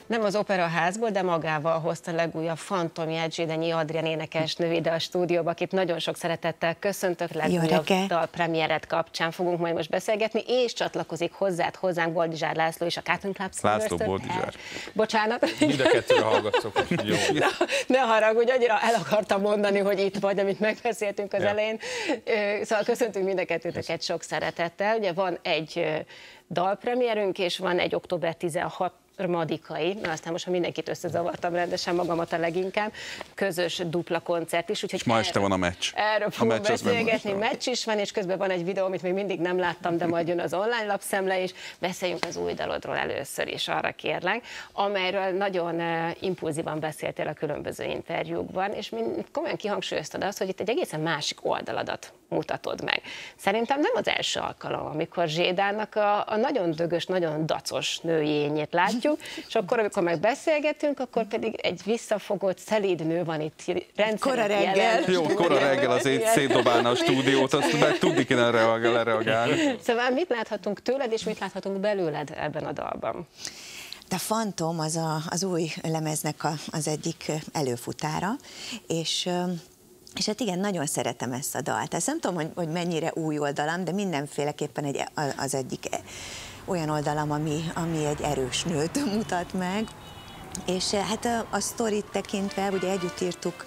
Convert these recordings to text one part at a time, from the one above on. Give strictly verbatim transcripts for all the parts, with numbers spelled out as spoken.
Nem az operaházból, de magával hozta legújabb fantomját Zsidányi Adrián énekesnő ide a stúdióba, akit nagyon sok szeretettel köszöntök, legújabb dalpremiéret kapcsán fogunk majd most beszélgetni, és csatlakozik hozzád, hozzánk Boldizsár László és a Cotton Club Singers. László Boldizsár. Bocsánat. Mind a kettőre hallgatszok. Jó. Ne, ne haragudj, annyira el akartam mondani, hogy itt vagy, amit megbeszéltünk az ja. elején. Szóval köszöntünk mind a kettőtöket sok szeretettel. Ugye van egy dalpremierünk, és van egy október tizenharmadikai, na aztán most, ha mindenkit összezavartam rendesen magamat a leginkább, közös dupla koncert is. Úgyhogy és ma este van a meccs. Erről fogunk beszélgetni, meccs is van, és közben van egy videó, amit még mindig nem láttam, de majd jön az online lapszemle is. Beszéljünk az új dalodról először is, arra kérlek, amelyről nagyon impulzívan beszéltél a különböző interjúkban, és komolyan kihangsúlyoztad azt, hogy itt egy egészen másik oldaladat mutatod meg. Szerintem nem az első alkalom, amikor Zsédának a, a nagyon dögös, nagyon dacos nőjényét látjuk, és akkor, amikor meg beszélgetünk, akkor pedig egy visszafogott, szelíd nő van itt rendszerint jelen. Jó, kora reggel azért szétdobálna a stúdiót, azt meg tudni kéne lereagálni. Szóval mit láthatunk tőled, és mit láthatunk belőled ebben a dalban? A Fantom az a, az új lemeznek a, az egyik előfutára, és... És hát igen, nagyon szeretem ezt a dalt. Ezt nem tudom, hogy, hogy mennyire új oldalam, de mindenféleképpen egy, az egyik olyan oldalam, ami, ami egy erős nőt mutat meg. És hát a, a sztorit tekintve, ugye együtt írtuk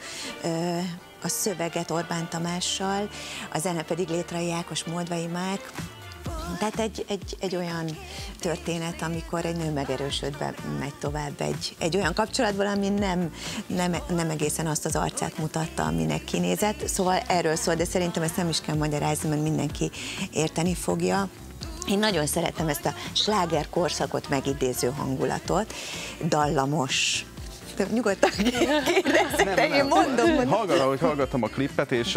a szöveget Orbán Tamással, a zene pedig Létrai Ákos, Moldvai Márk. Tehát egy, egy, egy olyan történet, amikor egy nő megerősödve megy tovább egy, egy olyan kapcsolatban, ami nem, nem, nem egészen azt az arcát mutatta, aminek kinézett. Szóval erről szól, de szerintem ezt nem is kell magyarázni, mert mindenki érteni fogja. Én nagyon szeretem ezt a sláger korszakot megidéző hangulatot, dallamos. Nyugodtan kérdezzük, de én mondom. mondom. Hallgatom, hogy hallgattam a klippet, és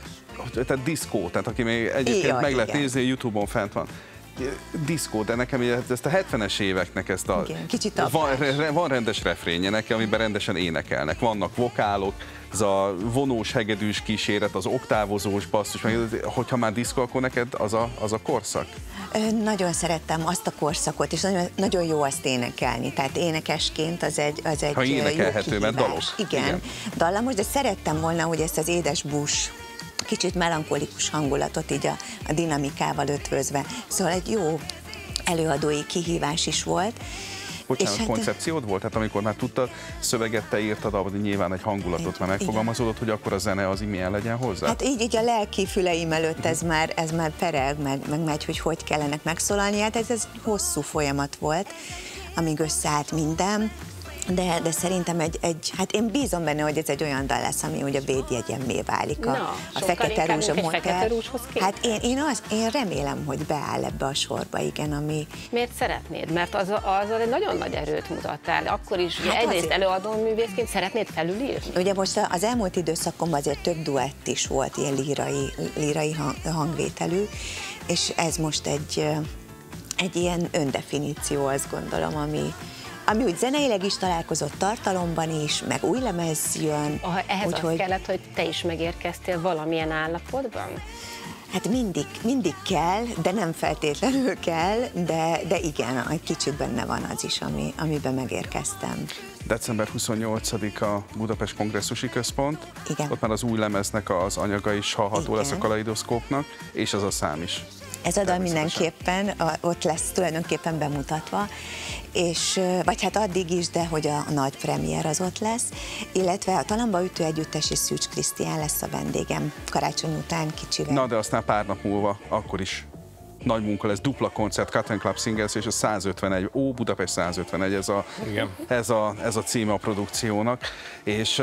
tehát diszkó, tehát aki még egyébként Jaj, meg lehet nézni, YouTube-on fent van. Diszkó, de nekem ezt a hetvenes éveknek ezt a... Igen, kicsit van, van rendes refrénye nekem, amiben rendesen énekelnek. Vannak vokálok, ez a vonós, hegedűs kíséret, az oktávozós basszus, hogyha már diszkó, akkor neked az a, az a korszak? Nagyon szerettem azt a korszakot, és nagyon, nagyon jó azt énekelni. Tehát énekesként az egy, az egy ha énekelhető, mert dalos. Igen, Igen, dallamos, de szerettem volna, hogy ezt az édes bús, kicsit melankolikus hangulatot így a, a dinamikával ötvözve. Szóval egy jó előadói kihívás is volt. Bocsánat, hát, koncepciód volt? Tehát amikor már tudtad, szöveget te írtad, abban nyilván egy hangulatot már megfogalmazódott, hogy akkor a zene az milyen legyen hozzá? Hát így, így a lelki füleim előtt ez már, ez már pereg, meg, meg megy, hogy hogy kellenek megszólalni. Hát ez, ez hosszú folyamat volt, amíg összeállt minden. De, de szerintem egy, egy, hát én bízom benne, hogy ez egy olyan dal lesz, ami ugye a védjegyemmé válik a, Na, a Fekete Rúzs, a Fekete Rúzshoz képest. Hát én, én, az, én remélem, hogy beáll ebbe a sorba, igen, ami... Miért szeretnéd? Mert az, az egy nagyon nagy erőt mutattál. Akkor is hát egyrészt azért... előadóművészként szeretnéd felülírni? Ugye most az elmúlt időszakomban azért több duett is volt, ilyen lírai, lírai hangvételű, és ez most egy, egy ilyen öndefiníció, azt gondolom, ami... ami úgy zeneileg is találkozott, tartalomban is, meg új lemez jön. Aha, ehhez úgy, az hogy... kellett, hogy te is megérkeztél valamilyen állapotban? Hát mindig, mindig kell, de nem feltétlenül kell, de, de igen, egy kicsit benne van az is, ami, amiben megérkeztem. december huszonnyolcadika Budapest Kongresszusi Központ. Igen. Ott már az új lemeznek az anyaga is hallható Igen. lesz a Kaleidoszkópnak, és az a szám is. Ez a dal mindenképpen ott lesz tulajdonképpen bemutatva, és, vagy hát addig is, de hogy a nagy premier az ott lesz, illetve a Talamba Ütő Együttes és Szűcs Krisztián lesz a vendégem karácsony után kicsivel. Na, de aztán pár nap múlva akkor is nagy munka lesz, dupla koncert, Cotton Club Singers és a százötvenegy, ó, Budapest százötvenegy, ez a, ez a, ez a címe a produkciónak, és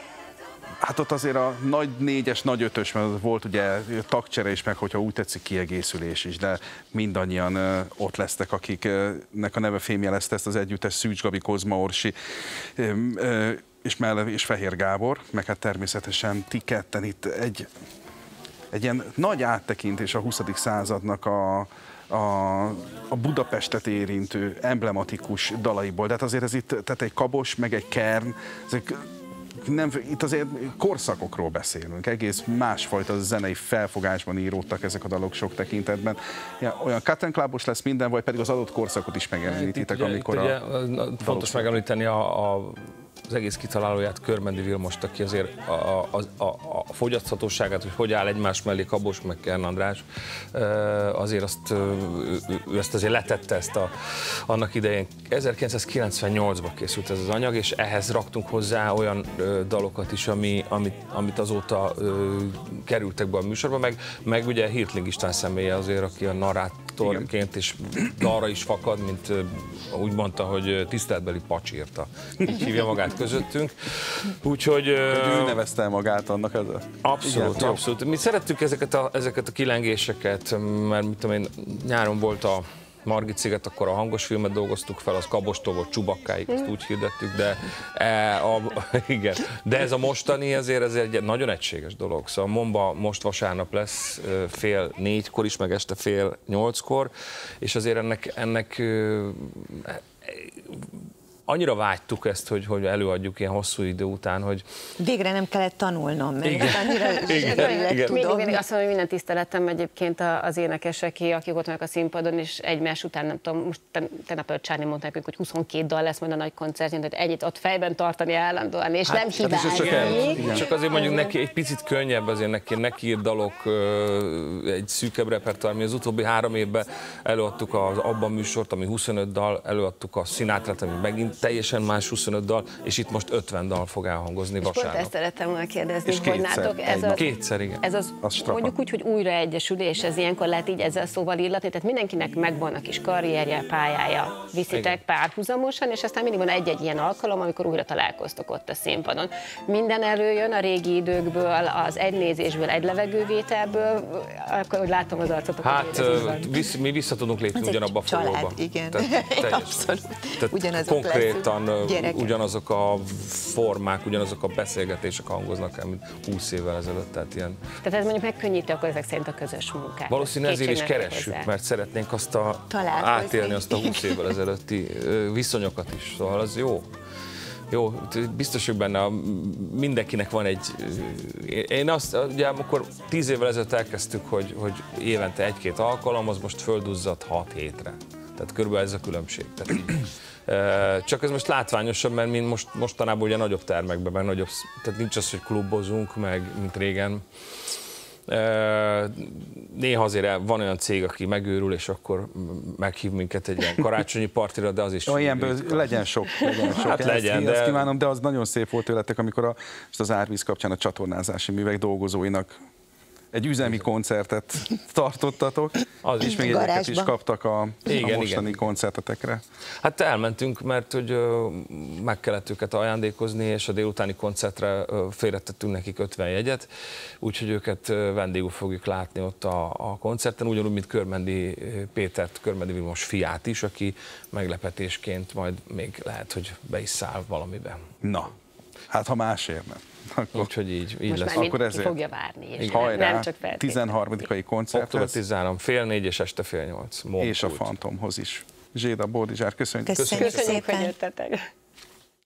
hát ott azért a nagy négyes, nagy ötös, mert volt ugye tagcsere is, meg hogyha úgy tetszik kiegészülés is, de mindannyian ott lesznek, akiknek a neve fémjelezte ezt az együttes, Szűcs Gabi, Kozma Orsi, és, Melle, és Fehér Gábor, meg hát természetesen ti ketten itt egy, egy ilyen nagy áttekintés a huszadik századnak a, a, a Budapestet érintő emblematikus dalaiból. De hát azért ez itt, tehát egy Kabos, meg egy Kern, ezek nem, itt azért korszakokról beszélünk, egész másfajta zenei felfogásban íródtak ezek a dalok sok tekintetben. Ja, olyan cut and clubos lesz minden, vagy pedig az adott korszakot is megjelenítitek, amikor itt a... Ugye, fontos megemlíteni a, a az egész kitalálóját, Körmendi Vilmost, aki azért a, a, a, a fogyaszthatóságát, hogy hogy áll egymás mellé Kabos meg Kern András, azért azt, ő ezt azért letette ezt a, annak idején. ezerkilencszázkilencvennyolcban készült ez az anyag, és ehhez raktunk hozzá olyan dalokat is, ami, amit, amit azóta kerültek be a műsorba, meg, meg ugye Hirtling István személye azért, aki a narrátorként és dalra is fakad, mint úgy mondta, hogy tiszteletbeli pacsírta. Így hívja magát közöttünk. Úgyhogy... Ő nevezte el magát annak ezzel? Abszolút, igen, abszolút. Mi szerettük ezeket a, ezeket a kilengéseket, mert mit tudom én, nyáron volt a Margit sziget, akkor a hangos filmet dolgoztuk fel, az Kabostól volt Csubakkáig, ezt úgy hirdettük, de, e, a, igen. de ez a mostani azért ez egy nagyon egységes dolog. Szóval Momba most vasárnap lesz fél négykor is, meg este fél nyolckor, és azért ennek, ennek annyira vágytuk ezt, hogy, hogy előadjuk ilyen hosszú idő után, hogy... Végre nem kellett tanulnom, mert igen. annyira igen. igen. Mindig, mindig azt mondom, hogy minden tiszteletem egyébként az énekeseké, akik ott vannak a színpadon, és egymás után, nem tudom, most tegnap előtt Csárni mondta nekünk, hogy huszonkét dal lesz majd a nagy koncertjén, tehát egyet ott fejben tartani állandóan, és hát, nem hibázni. Csak, el, csak azért mondjuk neki egy picit könnyebb, azért neki, neki ír dalok egy szűkebb repertoár. Mi az utóbbi három évben előadtuk az Abba műsort, ami huszonöt dal, előadtuk a Sinátrát, ami megint teljesen más huszonöt dal, és itt most ötven dal fog elhangozni vasárnap. Pont ezt szerettem volna kérdezni, és hogy nátok ez az, kétszer, igen. Ez az, az mondjuk úgy, hogy újraegyesülés, ez ilyenkor lehet így ezzel szóval illatni, tehát mindenkinek megvan a kis karrierje, pályája, viszitek igen. párhuzamosan, és aztán mindig van egy-egy ilyen alkalom, amikor újra találkoztok ott a színpadon. Minden előjön a régi időkből, az egy nézésből, egy levegővételből, akkor hogy látom az arcotokat. Hát visz, mi vissza tudunk lépni az ugyanabba a folyóba. Igen, Tehát, abszolút. Tehát konkrétan ugyanazok a formák, ugyanazok a beszélgetések hangoznak el, mint húsz évvel ezelőtt. Tehát, ilyen... tehát ez mondjuk megkönnyíti akkor ezek szerint a közös munkát. Valószínűleg ezért is keressük, hozzá. Mert szeretnénk azt a, átélni azt a húsz évvel ezelőtti viszonyokat is. Szóval az jó. Jó, biztos, hogy benne mindenkinek van egy... Én azt, ugye amikor tíz évvel ezelőtt elkezdtük, hogy, hogy évente egy-két alkalom, az most földuzzadt hat hétre. Tehát körülbelül ez a különbség. Tehát így, csak ez most látványosabb, mert mi most, mostanában ugye nagyobb termekben, meg nagyobb, tehát nincs az, hogy klubozunk, meg mint régen. Néha azért van olyan cég, aki megőrül, és akkor meghív minket egy ilyen karácsonyi partira, de az is... Ó, ilyenből legyen sok, legyen sok. Hát ezt, legyen, de... Ezt kívánom, de az nagyon szép volt tőletek, amikor a, az árvíz kapcsán a csatornázási művek dolgozóinak egy üzemi koncertet tartottatok, az és még egyeket is kaptak a, igen, a mostani igen. koncertetekre. Hát elmentünk, mert hogy uh, meg kellett őket ajándékozni, és a délutáni koncertre uh, félretettünk nekik ötven jegyet, úgyhogy őket uh, vendégül fogjuk látni ott a, a koncerten, ugyanúgy, mint Körmendi Pétert, Körmendi Vilmos fiát is, aki meglepetésként majd még lehet, hogy be is száll valamiben. Na, hát ha másért nem. Akkor, úgyhogy így, így most lesz. Már akkor ezért fogja várni, és hajrá, nem csak feltétlenül. tizenharmadikai koncert október tizenharmadika, fél négy és este fél nyolc. És a Fantomhoz is. Zséda Boldizsár, köszönjük. Köszönjük, Köszönjük, szépen. hogy jöttetek.